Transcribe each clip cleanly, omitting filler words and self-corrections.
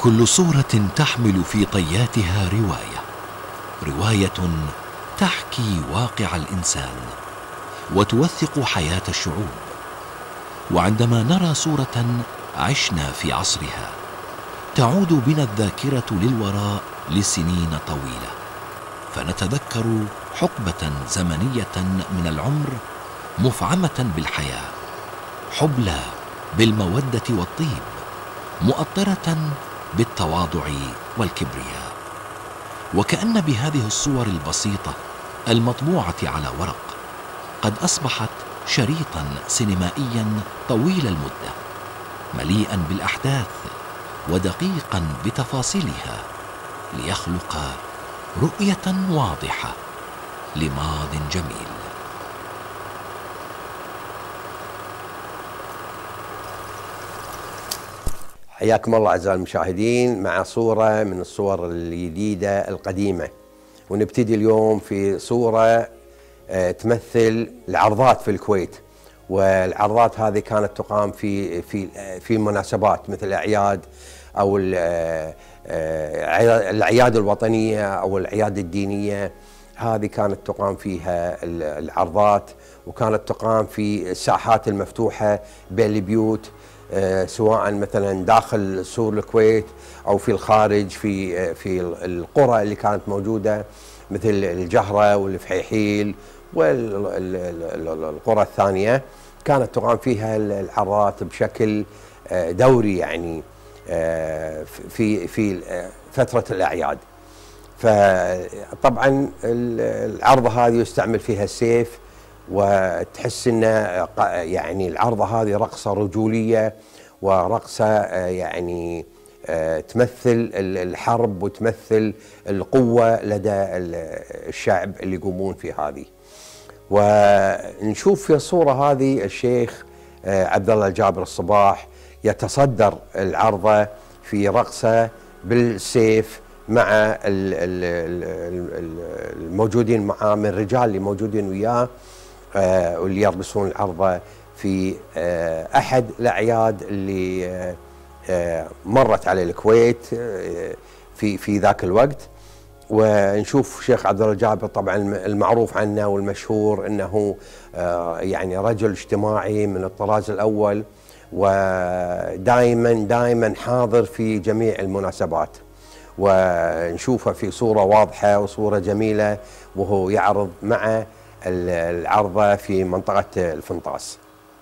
كل صورة تحمل في طياتها رواية تحكي واقع الإنسان وتوثق حياة الشعوب. وعندما نرى صورة عشنا في عصرها تعود بنا الذاكرة للوراء لسنين طويلة، فنتذكر حقبة زمنية من العمر مفعمة بالحياة، حبلى بالمودة والطيب، مؤطرة بالتواضع والكبرياء. وكأن بهذه الصور البسيطة المطبوعة على ورق قد أصبحت شريطا سينمائيا طويل المدة، مليئا بالأحداث ودقيقا بتفاصيلها، ليخلق رؤية واضحة لماض جميل. حياكم الله أعزائي المشاهدين مع صورة من الصور الجديدة القديمة، ونبتدي اليوم في صورة تمثل العرضات في الكويت. والعرضات هذه كانت تقام في مناسبات مثل الأعياد أو الأعياد الوطنية أو الأعياد الدينية. هذه كانت تقام فيها العرضات، وكانت تقام في الساحات المفتوحة بين البيوت، سواء مثلا داخل سور الكويت او في الخارج في القرى اللي كانت موجوده مثل الجهره والفحيحيل والقرى الثانيه. كانت تقام فيها العرضات بشكل دوري، يعني في فتره الاعياد. فطبعا العرضه هذه يستعمل فيها السيف، وتحس ان يعني العرضه هذه رقصه رجوليه ورقصه يعني تمثل الحرب وتمثل القوه لدى الشعب اللي يقومون في هذه. ونشوف في الصوره هذه الشيخ عبد الله الجابر الصباح يتصدر العرضه في رقصه بالسيف مع الموجودين معاه من الرجال اللي موجودين وياه، واللي يرقصون العرضه في احد الاعياد اللي مرت على الكويت في ذاك الوقت. ونشوف شيخ عبد الله الجابر طبعا المعروف عنه والمشهور انه يعني رجل اجتماعي من الطراز الاول، ودائما حاضر في جميع المناسبات، ونشوفه في صوره واضحه وصوره جميله وهو يعرض مع العرضه في منطقه الفنطاس.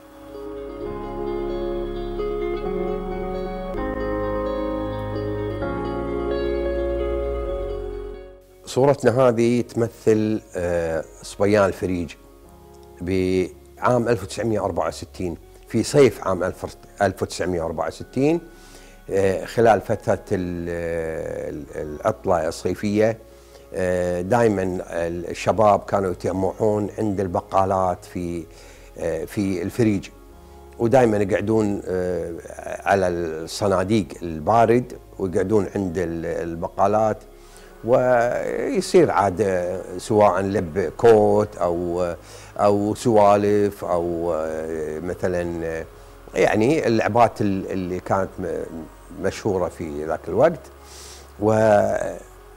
صورتنا هذه تمثل صبيان الفريج بعام 1964، في صيف عام 1964 خلال فترة العطلة الصيفية. دائما الشباب كانوا يتجمعون عند البقالات في الفريج، ودائما يقعدون على الصناديق البارد ويقعدون عند البقالات، ويصير عاد سواء لب كوت او سوالف او مثلا يعني اللعبات اللي كانت مشهورة في ذاك الوقت. وهذه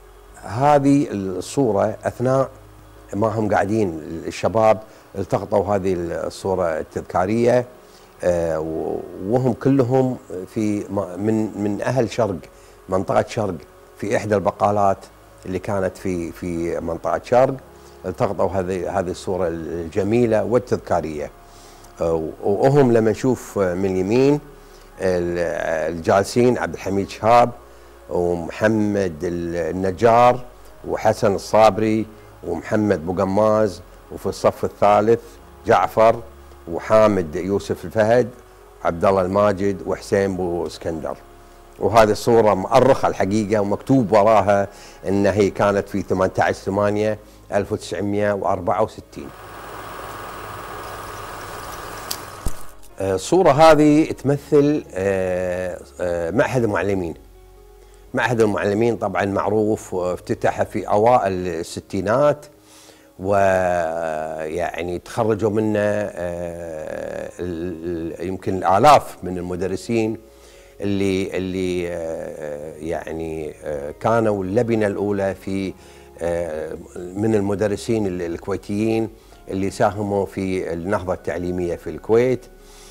الصورة أثناء ما هم قاعدين الشباب التقطوا هذه الصورة التذكارية، وهم كلهم من أهل شرق، منطقة شرق، في إحدى البقالات اللي كانت في منطقة شرق. التقطوا هذه الصورة الجميلة والتذكارية. وهم لما نشوف من اليمين الجالسين عبد الحميد شهاب ومحمد النجار وحسن الصابري ومحمد بوقماز، وفي الصف الثالث جعفر وحامد يوسف الفهد وعبد الله الماجد وحسين بو اسكندر. وهذه الصورة مؤرخة الحقيقة ومكتوب وراها ان هي كانت في 18/8/1964. الصورة هذه تمثل معهد المعلمين. معهد المعلمين طبعا معروف، افتتح في أوائل الستينات، ويعني تخرجوا منه يمكن الآلاف من المدرسين اللي يعني كانوا اللبنه الاولى في من المدرسين الكويتيين اللي ساهموا في النهضه التعليميه في الكويت.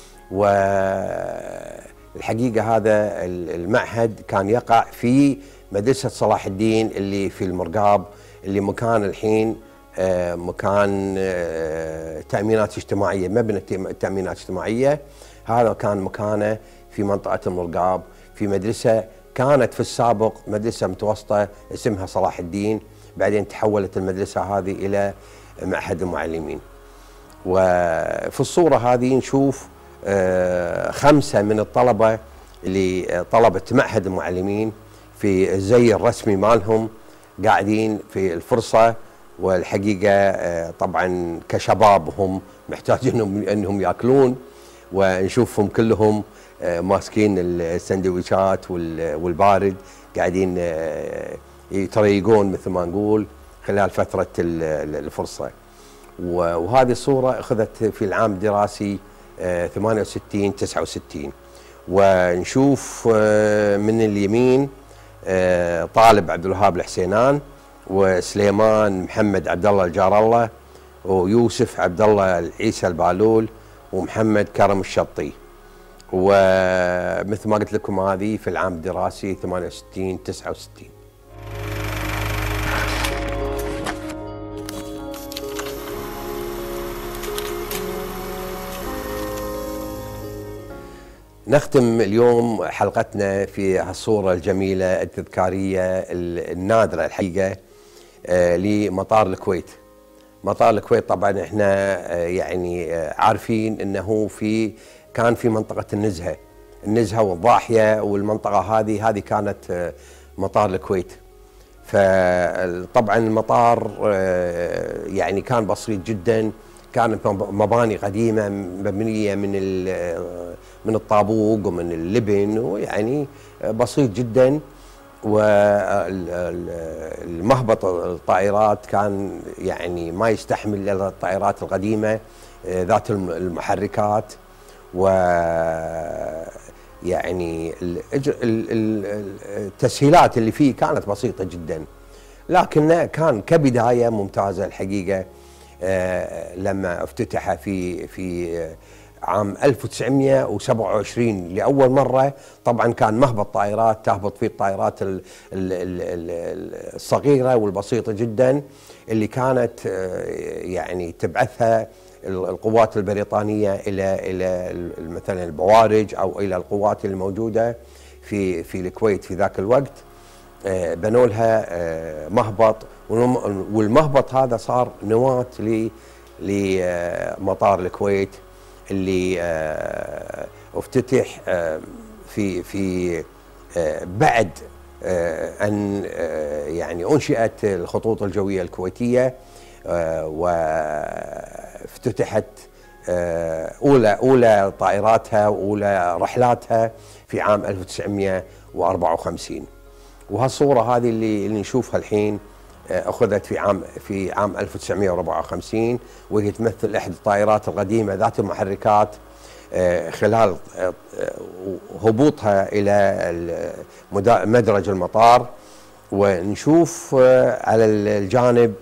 والحقيقه هذا المعهد كان يقع في مدرسه صلاح الدين اللي في المرقاب، اللي مكان الحين مكان تأمينات اجتماعية، مبنى تأمينات اجتماعية. هذا كان مكانه في منطقة المرقاب، في مدرسة كانت في السابق مدرسة متوسطة اسمها صلاح الدين، بعدين تحولت المدرسة هذه إلى معهد المعلمين. وفي الصورة هذه نشوف 5 من الطلبة اللي طلبة معهد المعلمين في الزي الرسمي مالهم قاعدين في الفرصة. والحقيقة طبعا كشباب هم محتاجين انهم ياكلون، ونشوفهم كلهم ماسكين السندويشات والبارد قاعدين يتريقون مثل ما نقول خلال فترة الفرصة. وهذه الصورة أخذت في العام الدراسي 68-69. ونشوف من اليمين طالب عبد الوهاب الحسينان، وسليمان محمد عبد الله الجار الله، ويوسف عبد الله العيسى البالول، ومحمد كرم الشطي. ومثل ما قلت لكم هذه في العام الدراسي 68-69. نختم اليوم حلقتنا في هالصورة الجميلة التذكارية النادرة الحقيقة لمطار الكويت. مطار الكويت طبعا احنا يعني عارفين انه كان في منطقة النزهة والضاحية، والمنطقة هذه كانت مطار الكويت. فطبعا المطار يعني كان بسيط جدا، كانت مباني قديمة مبنية من الطابوق ومن اللبن، ويعني بسيط جدا. والمهبط الطائرات كان يعني ما يستحمل الا الطائرات القديمة ذات المحركات. و يعني التسهيلات اللي فيه كانت بسيطة جدا، لكن كان كبداية ممتازة الحقيقة. لما افتتح في عام 1927 لأول مرة، طبعا كان مهبط طائرات تهبط فيه الطائرات الصغيرة والبسيطة جدا اللي كانت يعني تبعثها القوات البريطانية إلى مثلا البوارج أو إلى القوات الموجودة في الكويت في ذاك الوقت. بنوا لها مهبط، والمهبط هذا صار نواة لمطار الكويت اللي افتتح في بعد أن يعني أنشئت الخطوط الجوية الكويتية، وافتتحت أولى طائراتها وأولى رحلاتها في عام 1954. وهالصورة هذه اللي نشوفها الحين أخذت في عام 1954، وهي تمثل إحدى الطائرات القديمة ذات المحركات خلال هبوطها إلى مدرج المطار. ونشوف على الجانب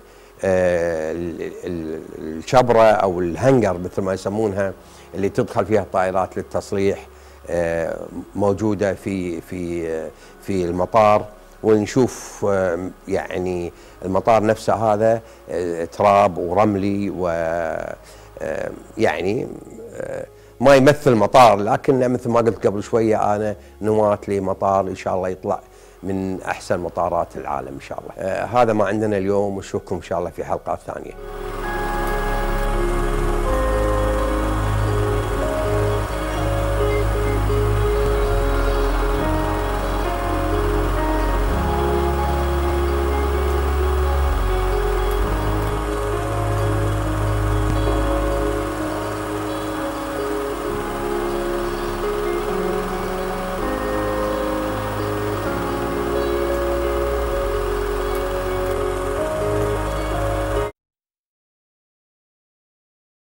الشبرة أو الهنجر مثل ما يسمونها اللي تدخل فيها الطائرات للتصليح موجودة في المطار. ونشوف يعني المطار نفسه هذا تراب ورملي، ويعني ما يمثل مطار، لكن مثل ما قلت قبل شوية أنا نواة لمطار إن شاء الله يطلع من أحسن مطارات العالم إن شاء الله. هذا ما عندنا اليوم، ونشوفكم إن شاء الله في حلقات ثانية.